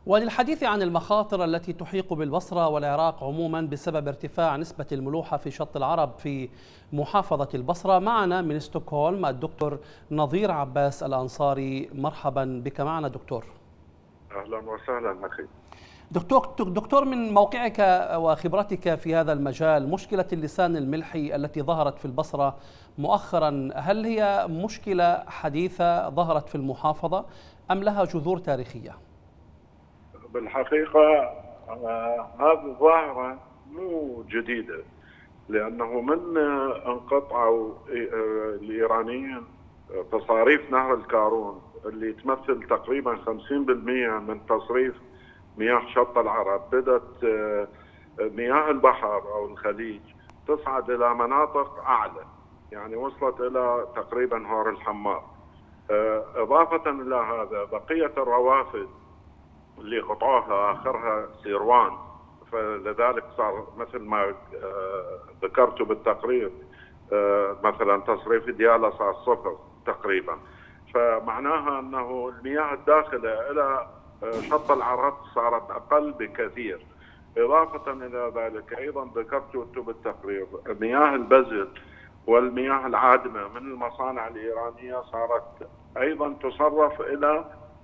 وللحديث عن المخاطر التي تحيق بالبصرة والعراق عموما بسبب ارتفاع نسبة الملوحة في شط العرب في محافظة البصرة، معنا من ستوكهولم الدكتور نظير عباس الأنصاري. مرحبا بك معنا دكتور. أهلا وسهلا أخي. دكتور، من موقعك وخبرتك في هذا المجال، مشكلة اللسان الملحي التي ظهرت في البصرة مؤخرا، هل هي مشكلة حديثة ظهرت في المحافظة أم لها جذور تاريخية؟ بالحقيقة هذه الظاهرة مو جديدة، لأنه من انقطعوا الإيرانيين تصاريف نهر الكارون اللي تمثل تقريبا 50% من تصريف مياه شط العرب، بدأت مياه البحر أو الخليج تصعد إلى مناطق أعلى، يعني وصلت إلى تقريبا هور الحمار. إضافة إلى هذا بقية الروافد اللي قطعوها آخرها سيروان، فلذلك صار مثل ما ذكرت بالتقرير مثلا تصريف ديالى صار صفر تقريبا، فمعناها أنه المياه الداخلة إلى شط العرب صارت أقل بكثير. إضافة إلى ذلك أيضا ذكرت بالتقرير مياه البزل والمياه العادمة من المصانع الإيرانية صارت أيضا تصرف إلى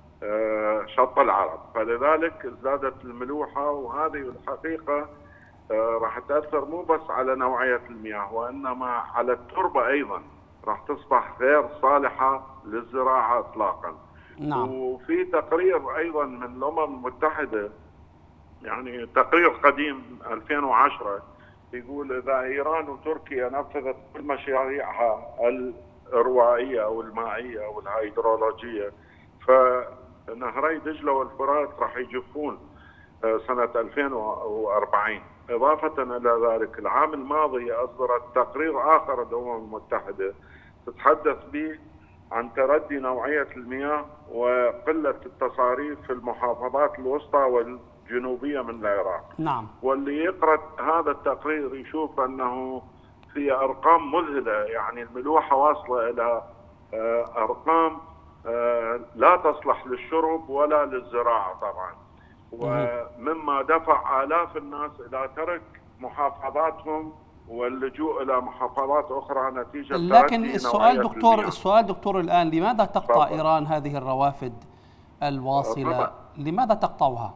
شط العرب، فلذلك ازدادت الملوحة. وهذه الحقيقة راح تأثر مو بس على نوعية المياه وإنما على التربة أيضا، راح تصبح غير صالحة للزراعة إطلاقا. نعم. وفي تقرير أيضا من الأمم المتحدة، يعني تقرير قديم 2010، يقول إذا إيران وتركيا نفذت كل مشاريعها الإروائية أو المائية أو الهيدرولوجية، فنهري دجلة والفرات راح يجفون سنة 2040. إضافة إلى ذلك العام الماضي أصدرت تقرير آخر الأمم المتحدة تتحدث به عن تردي نوعية المياه وقلة التصاريف في المحافظات الوسطى والجنوبية من العراق. نعم. واللي يقرأ هذا التقرير يشوف أنه في أرقام مذهلة، يعني الملوحة واصلة إلى أرقام لا تصلح للشرب ولا للزراعة طبعا، ومما دفع آلاف الناس إلى ترك محافظاتهم واللجوء إلى محافظات أخرى نتيجة لكن السؤال دكتور الآن، لماذا تقطع إيران هذه الروافد الواصلة؟ لماذا تقطعها؟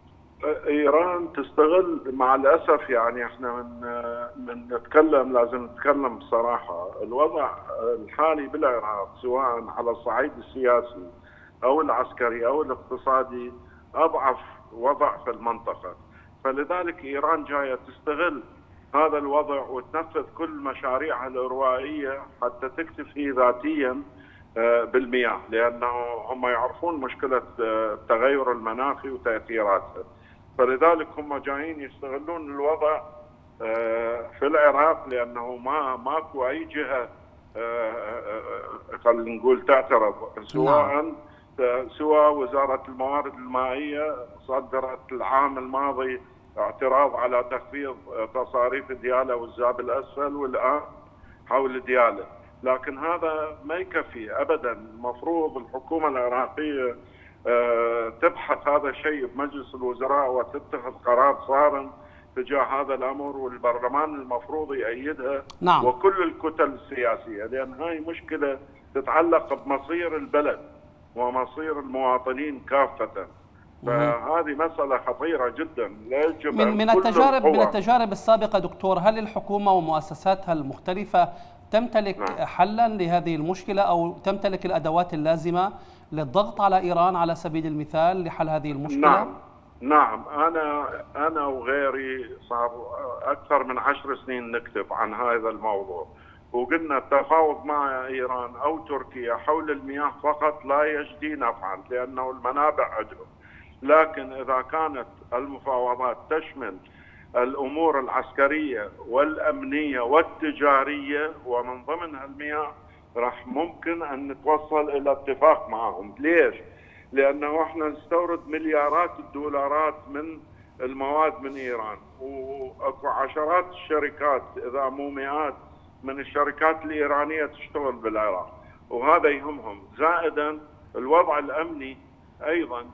إيران تستغل، مع الأسف يعني احنا من نتكلم لازم نتكلم بصراحة. الوضع الحالي بالعراق سواء على الصعيد السياسي أو العسكري أو الاقتصادي أضعف وضع في المنطقة، فلذلك إيران جاية تستغل هذا الوضع وتنفذ كل مشاريعها الإروائية حتى تكتفي ذاتيا بالمياه، لأنه هم يعرفون مشكلة التغير المناخي وتأثيراتها، فلذلك هم جايين يستغلون الوضع في العراق، لأنه ماكو أي جهة خلينا نقول تعترض، سواء وزارة الموارد المائية صدرت العام الماضي اعتراض على تخفيض تصاريف ديالى والزاب الأسفل، والآن حول ديالى، لكن هذا ما يكفي أبدا. المفروض الحكومة العراقية تبحث هذا الشيء بمجلس الوزراء وتتخذ قرار صارم تجاه هذا الأمر، والبرلمان المفروض يأيدها. نعم. وكل الكتل السياسية، لأن هاي مشكلة تتعلق بمصير البلد ومصير المواطنين كافة، فهذه مسألة خطيرة جدا. لا يجب من التجارب السابقة دكتور، هل الحكومة ومؤسساتها المختلفة تمتلك حلا لهذه المشكلة أو تمتلك الأدوات اللازمة للضغط على إيران على سبيل المثال لحل هذه المشكلة؟ نعم. أنا وغيري صار أكثر من 10 سنين نكتب عن هذا الموضوع، وقلنا التفاوض مع إيران أو تركيا حول المياه فقط لا يجدي نفعا، لأنه المنابع عندهم، لكن إذا كانت المفاوضات تشمل الأمور العسكرية والأمنية والتجارية ومن ضمنها المياه، راح ممكن أن نتوصل إلى اتفاق معهم. ليش؟ لأنه احنا نستورد مليارات الدولارات من المواد من إيران، وأكو عشرات الشركات إذا مو مئات من الشركات الإيرانية تشتغل بالعراق، وهذا يهمهم. زائدا الوضع الأمني أيضا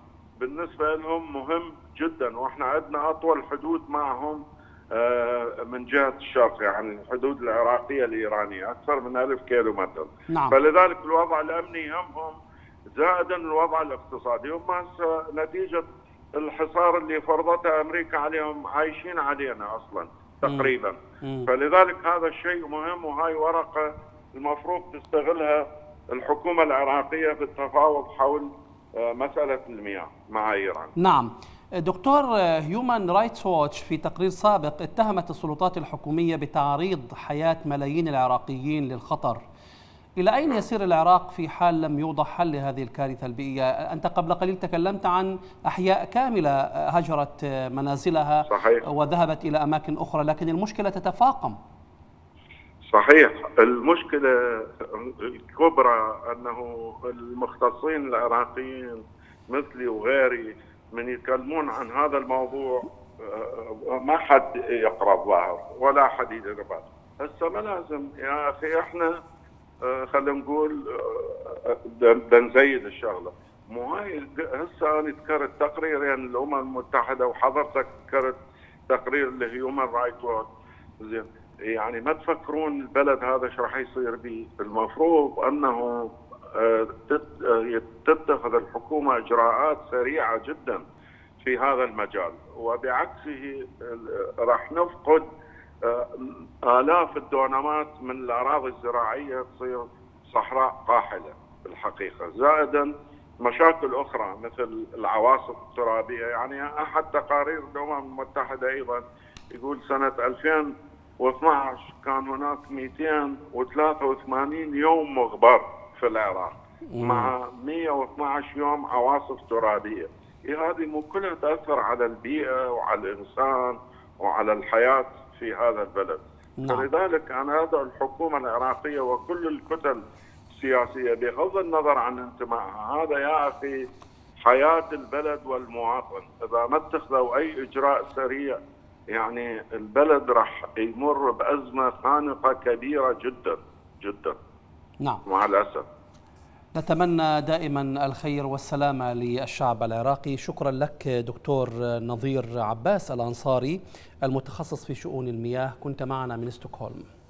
بالنسبة لهم مهم جدا، واحنا عندنا أطول حدود معهم من جهة الشرق، يعني الحدود العراقية الإيرانية أكثر من 1000 كيلو متر. نعم. فلذلك الوضع الأمني يهمهم، زائدا الوضع الاقتصادي. هم هسه نتيجة الحصار اللي فرضته أمريكا عليهم عايشين علينا أصلا تقريبا. فلذلك هذا الشيء مهم، وهاي ورقة المفروض تستغلها الحكومة العراقية في التفاوض حول مسألة المياه مع إيران. نعم دكتور، هيومان رايتس ووتش في تقرير سابق اتهمت السلطات الحكومية بتعريض حياة ملايين العراقيين للخطر. إلى أين يسير العراق في حال لم يوضع حل لهذه الكارثة البيئية؟ أنت قبل قليل تكلمت عن أحياء كاملة هجرت منازلها. صحيح. وذهبت إلى أماكن أخرى، لكن المشكلة تتفاقم. صحيح. المشكلة الكبرى أنه المختصين العراقيين مثلي وغيري من يتكلمون عن هذا الموضوع ما حد يقرأ الظاهر ولا حد يدير باله. هسه ما لازم يا أخي، احنا خلينا نقول نزيد الشغلة. مو هاي هسه أنا ذكرت تقريرين الأمم المتحدة وحضرتك ذكرت تقرير لهيومن رايتس ووتش. زين، يعني ما تفكرون البلد هذا ايش راح يصير به؟ المفروض انه تتخذ الحكومه اجراءات سريعه جدا في هذا المجال، وبعكسه راح نفقد آلاف الدونمات من الأراضي الزراعية، تصير صحراء قاحلة بالحقيقة. زائدا مشاكل أخرى مثل العواصف الترابية. يعني أحد تقارير الأمم المتحدة أيضا يقول سنة 2012 كان هناك 283 يوم مغبر في العراق مع 112 يوم عواصف ترابية. هذه مو كلها تأثر على البيئة وعلى الإنسان وعلى الحياة في هذا البلد. نعم. فلذلك أنا أدعو الحكومة العراقية وكل الكتل السياسية بغض النظر عن انتمائها، هذا يا أخي حياة البلد والمواطن. إذا ما اتخذوا أي إجراء سريع يعني البلد راح يمر بأزمة خانقة كبيرة جدا جدا. نعم. مع الأسف. نتمنى دائما الخير والسلامة للشعب العراقي. شكرا لك دكتور نظير عباس الأنصاري، المتخصص في شؤون المياه، كنت معنا من ستوكهولم.